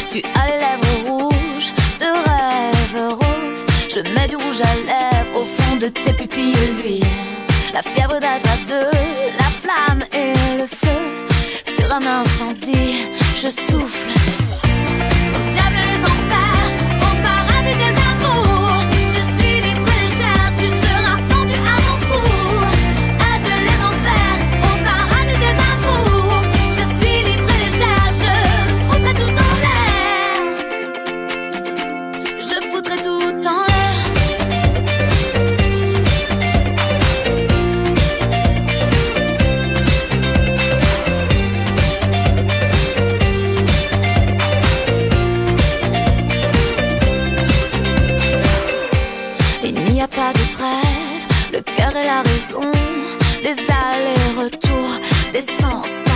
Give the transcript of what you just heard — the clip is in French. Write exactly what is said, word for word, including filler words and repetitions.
Tu as les lèvres rouges de rêves roses. Je mets du rouge à lèvres au fond de tes pupilles, lui. La fièvre date de la flamme et le feu. Sur un incendie, je souffle. Au diable les enfers, au paradis des amours. Je suis libre et légère, tu seras pendu à mon cou. Adieu les enfers, au paradis des amours. Je suis libre et légère, je foutrai tout en l'air. Je foutrai tout en l'air. Il n'y a pas de trêve, le cœur et la raison, des allers-retours, des sens.